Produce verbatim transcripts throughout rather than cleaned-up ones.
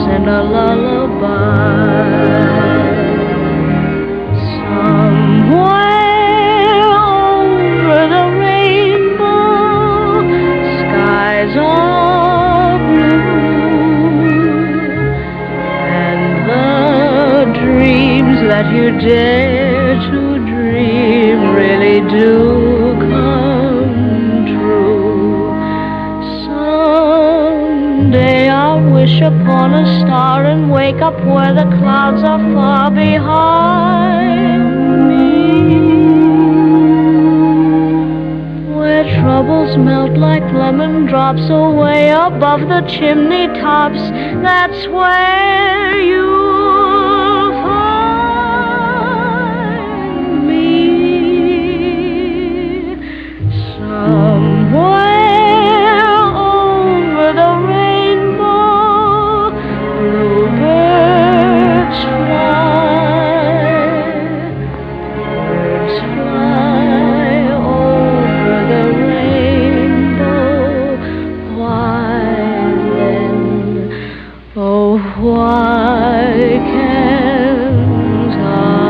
in a lullaby. Somewhere over the rainbow, skies are blue, and the dreams that you dare to dream really do come true. Someday I'll wish upon a star and wake up where the clouds are far behind me, where troubles melt like lemon drops away above the chimney tops. That's where you'll find me. Somewhere over the rainbow, bluebirds fly, birds fly over the rainbow. Why then, oh why can't I?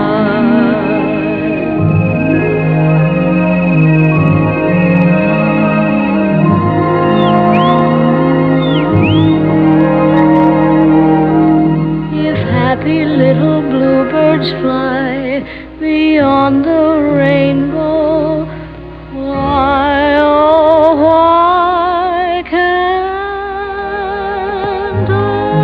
If happy little bluebirds fly beyond the rainbow, why, oh why can't I?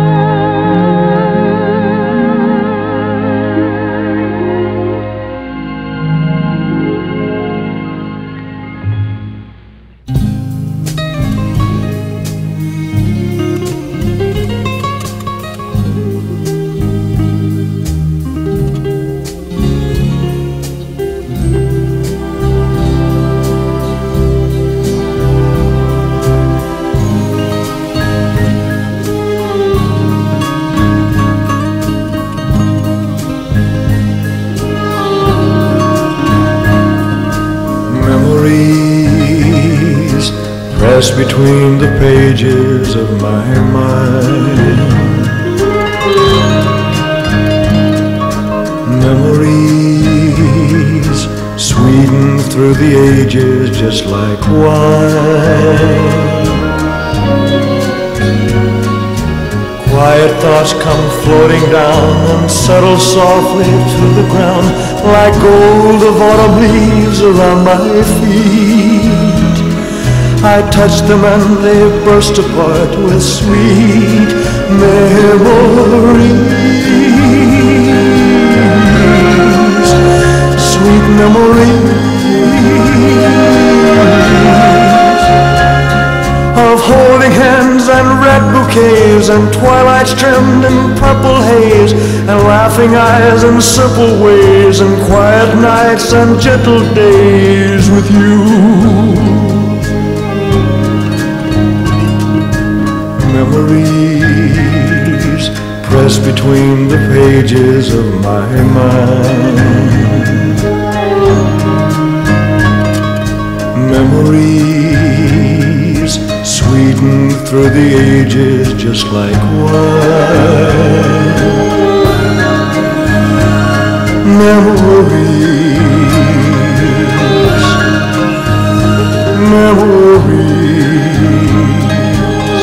Memories pressed between the pages of my mind. Memories sweetened through the ages just like wine. Quiet thoughts come floating down and settle softly to the ground like gold of autumn leaves around my feet. I touch them and they burst apart with sweet memories, sweet memories of holding hands and red bouquets and twilights trimmed in purple haze and laughing eyes and simple ways and quiet nights and gentle days with you. Memories pressed between the pages of my mind. Memories sweetened through the ages just like wine. Memories, memories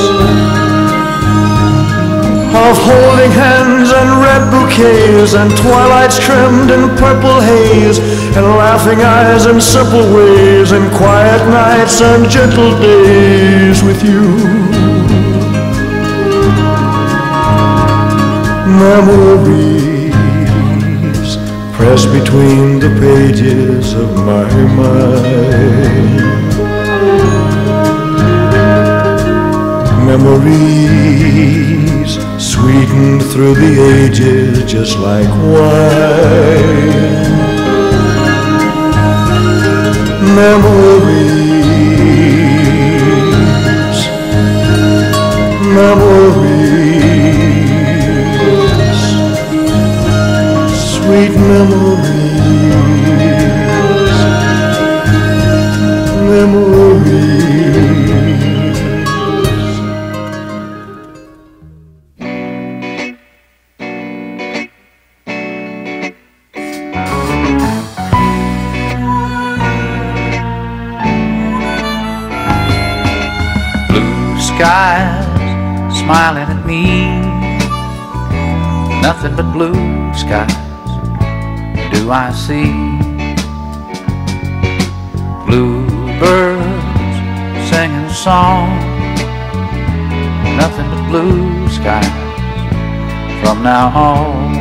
of holding hands and red bouquets and twilights trimmed in purple haze and laughing eyes and simple ways and quiet nights and gentle days with you. Memories pressed between the pages of my mind. Memories sweetened through the ages just like wine. Memories, memories, sweet memories, memories. skies smiling at me, nothing but blue skies do I see. Bluebirds singing a song, nothing but blue skies from now on.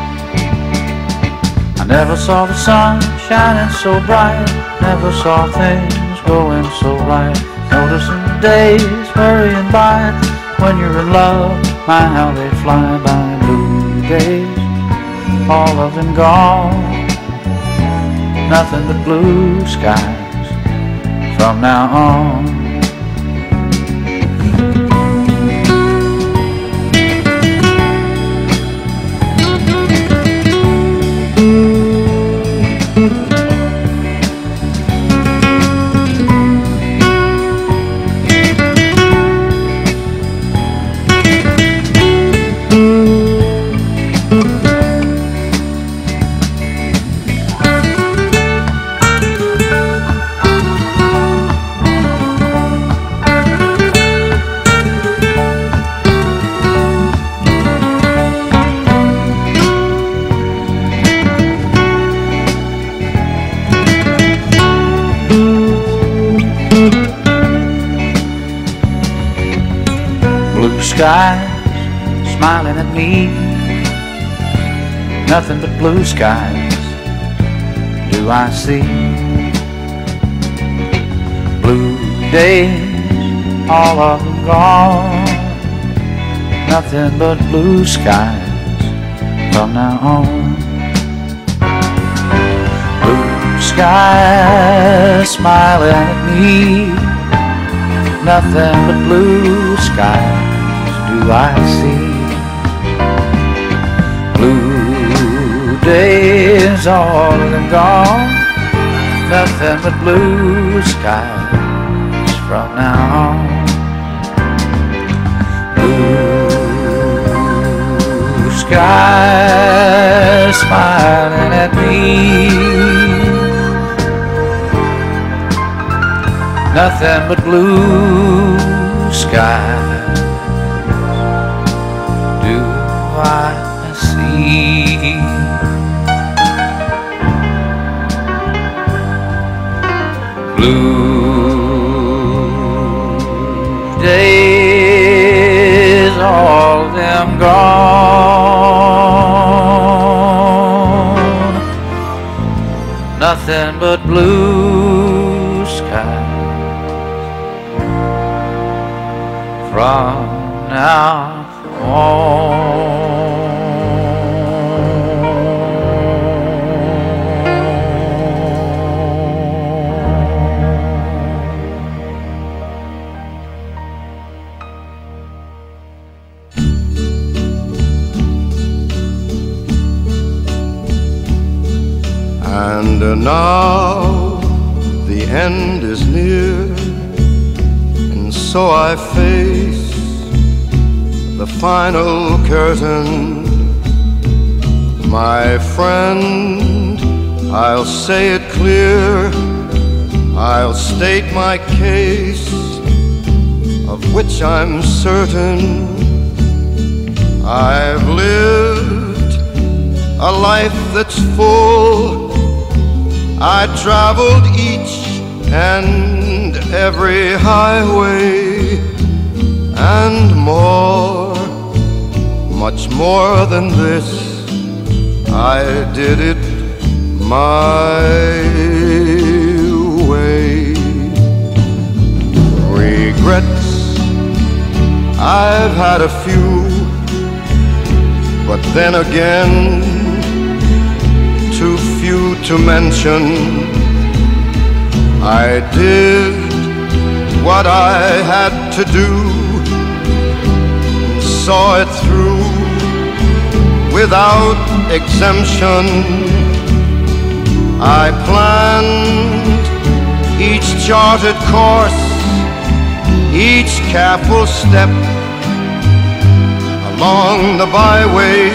I never saw the sun shining so bright, never saw things going so right, noticing the days hurrying by. When you're in love, my how they fly by. Blue days, all of them gone, nothing but blue skies from now on. Blue skies smiling at me, nothing but blue skies do I see. Blue days, all of them gone, nothing but blue skies from now on. Blue skies smiling at me, nothing but blue skies do I see. Blue days, all of them gone, nothing but blue skies from now on. Blue skies smiling at me, nothing but blue skies do I see. Blue days, all of them gone, nothing but blue skies from now on. And now the end is near, and so I face the final curtain. My friend, I'll say it clear, I'll state my case, of which I'm certain. I've lived a life that's full, I traveled each and every highway, and more, much more than this, I did it my way. Regrets, I've had a few, but then again, too few to mention. I did what I had to do, and saw it through without exemption. I planned each charted course, each careful step along the byway,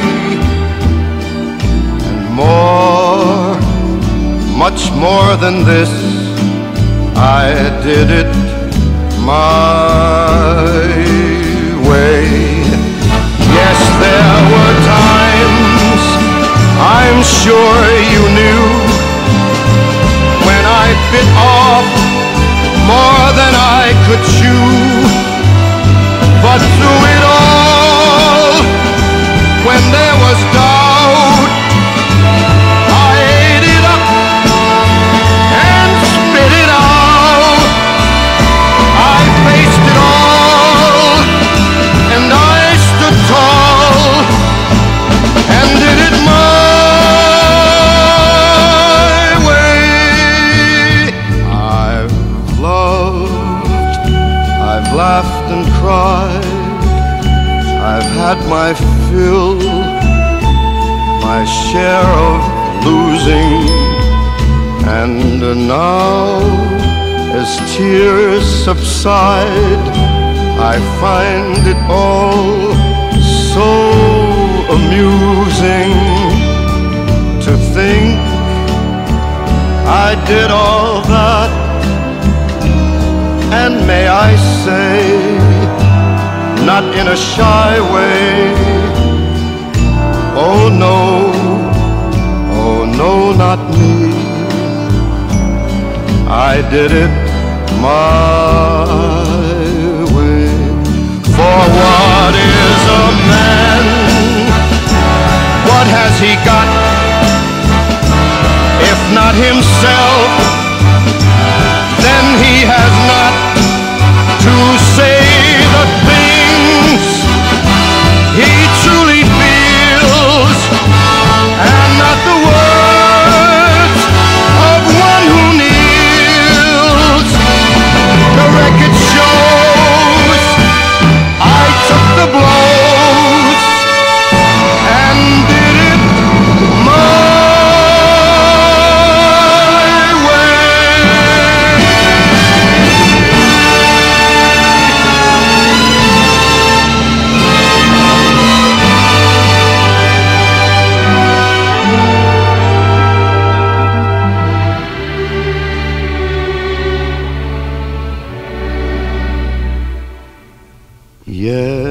and more, much more than this, I did it my sure you knew when I bit off more than I could chew. But through it all, when there was doubt, I ate it up and spit it out. I faced it all, and I stood tall and did it my way. I've loved, I've laughed and cried, I've had my fill, my share of losing, and now as tears subside, I find it all so amusing to think I did all that, and may I say, not in a shy way, oh no, oh no, not me. I did it my way. For what is a man? What has he got, if not himself? Then he has not to say the things he truly feels, and not the words of one who kneels. The record shows I took the blows and did it my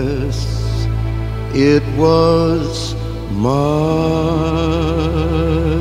Yes, it was my